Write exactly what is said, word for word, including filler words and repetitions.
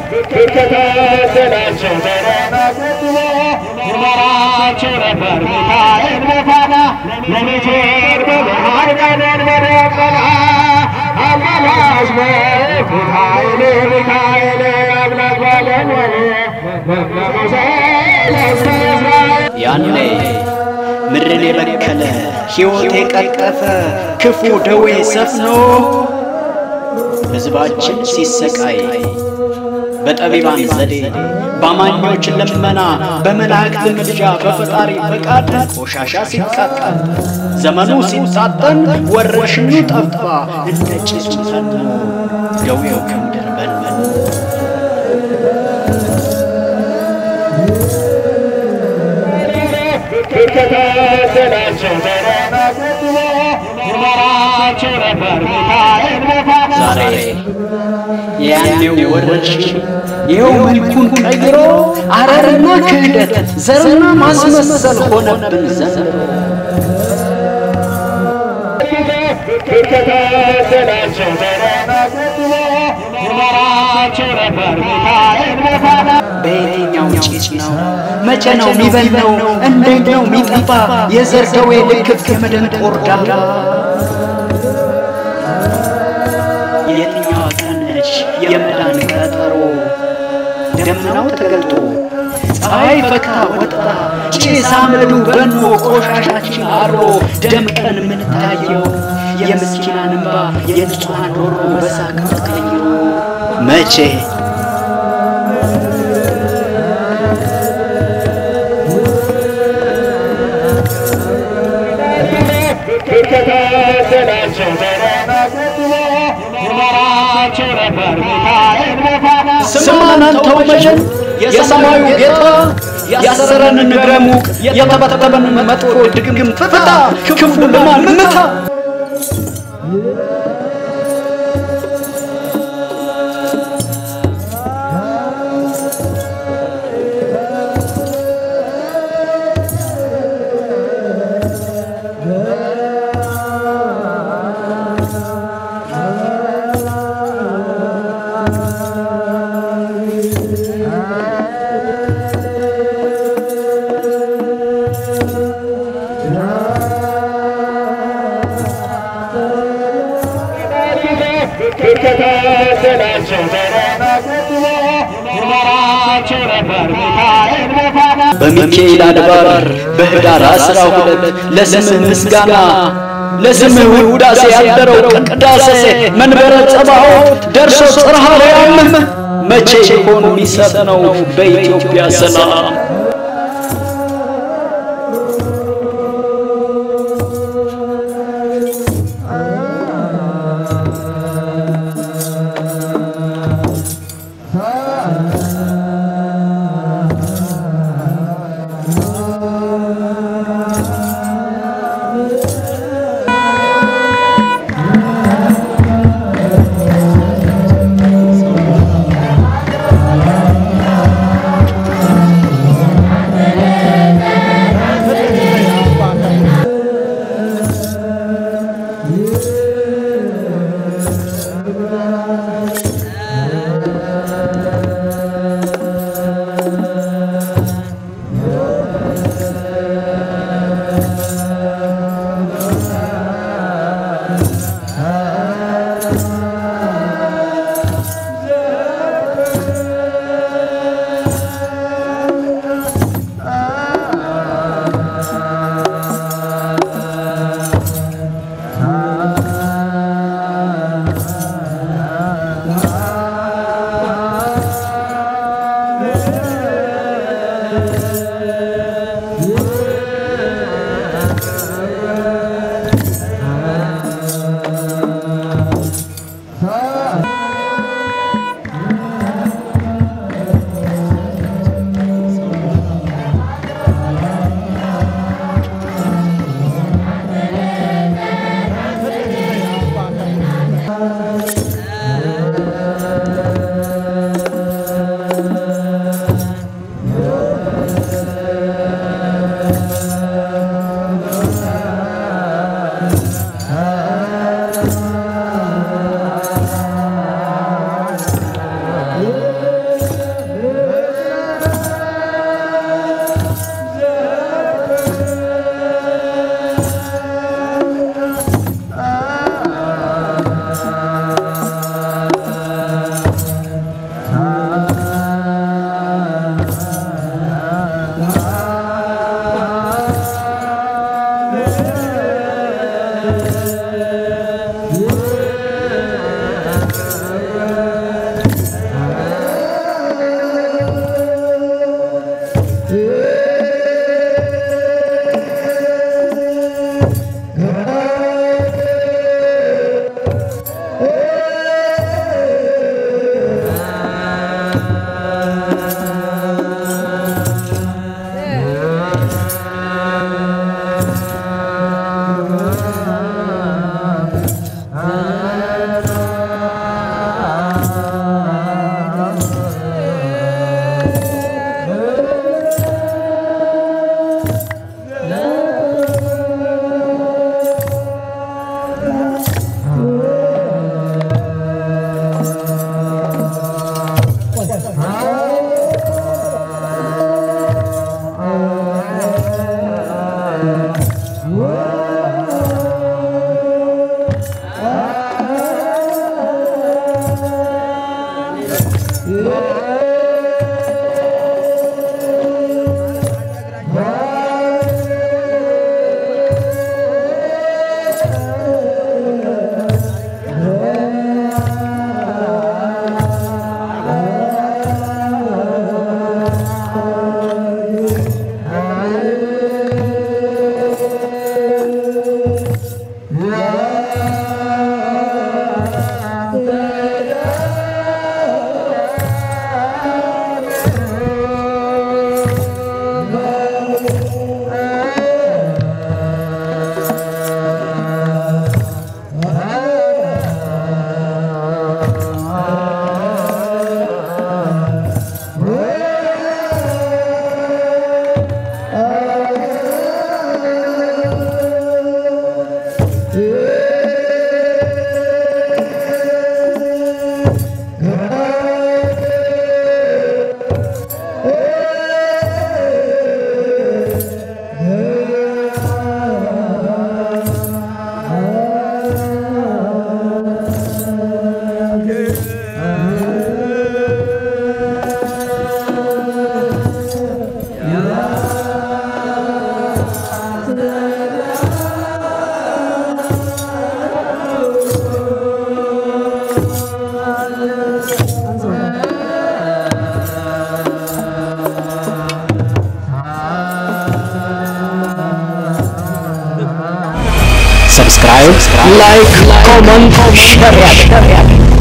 ያኔ ምድርን የበከለ ሕይወት የቀጠፈ ክፉ ደዌ ሰፍኖ ሕዝባችን ሲሰቃይ በጠቢባን ዘዴ በአማኞች ልመና በመላእክት ምልጃ በፈጣሪ ፈቃድ ቆሻሻ ሲቃጠል ዘመኑ ሲታጠን ወረርሽኙ ጠፋ እንደ ጭሱ ተኖ ደዌው ከምድር በነነ ዛሬ ያኔው ወረርሽኝ ይኸው መልኩን ቀይሮ አረርና ክህደት ዘርና ማስመሰል ሆነብን ዘንድሮ በየትኛው ጭጭ ነው መቼ ነው የሚበላው እንዴት ነው የሚጠፋ የዘር ደዌ ልክፍት የመደንቆር ዳዳ የትኛው ቀንሽ የመዳን ቀጠሮ ደመናው ተገልጦ ፀሐይ ፈክታ ወጥታ ጭስ አመዱ በኖ ቆሻሻችን አሮ ደምቀን ምንታየው የምስኪናን እንባ የንጹሃን ዶሮ በሳቅ ተቀይሮ መቼ ስማናን ተውመጀን የሰማዩ ጌታ ያሰረን ንግረሙ የተበተበን መጥፎ ድግም ፍታ ክፉ ለማን ምታ በሚካኤል አድባር በህዳር አስራ ሁለት ለስምህ ምስጋና ለስምህ ውዳሴ ያደረው ቅዳሴ መንበረ ጸባዖት ደርሶ ጽርሐ አርያም መቼ ሆኖ የሚሰፍነው በኢትዮጵያ ሰላም Subscribe, like, comment, share.